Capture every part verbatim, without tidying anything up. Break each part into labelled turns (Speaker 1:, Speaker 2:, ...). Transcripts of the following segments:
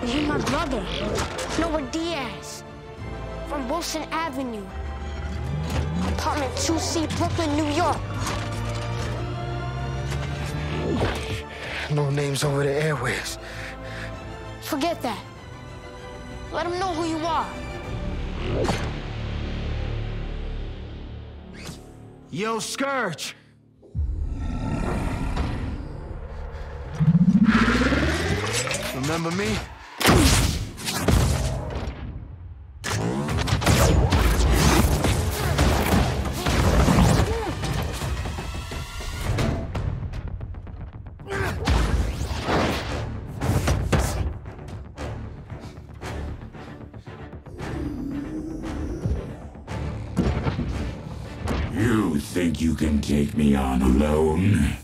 Speaker 1: You're my brother, Noah Diaz, from Wilson Avenue, apartment two C, Brooklyn, New York.
Speaker 2: No names over the airwaves.
Speaker 1: Forget that. Let them know who you are.
Speaker 2: Yo, Scourge! Remember me?
Speaker 3: You think you can take me on alone?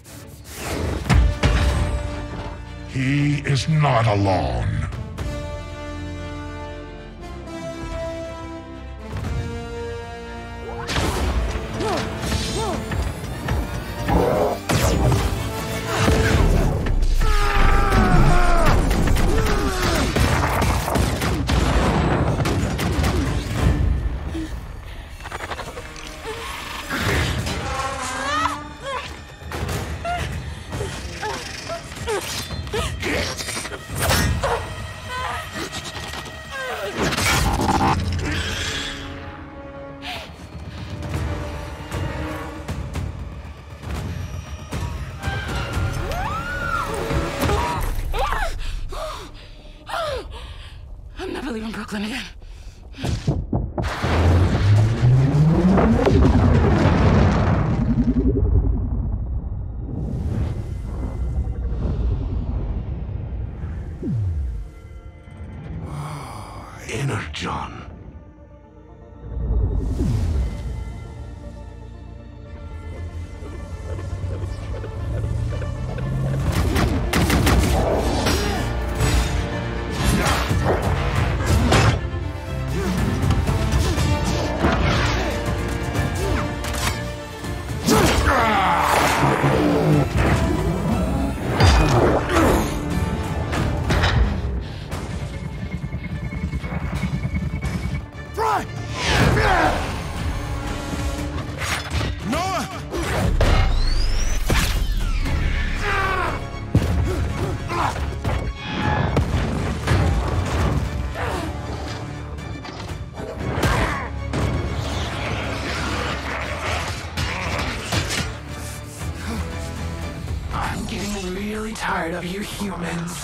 Speaker 4: He is not alone.
Speaker 5: I'm never leaving Brooklyn again.
Speaker 4: Energon.
Speaker 5: I'm getting really tired of you humans.